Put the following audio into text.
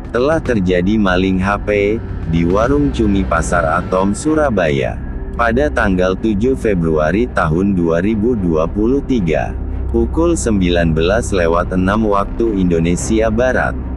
Telah terjadi maling HP di warung cumi Pasar Atom Surabaya pada tanggal 7 Februari tahun 2023 pukul 19.06 waktu Indonesia Barat.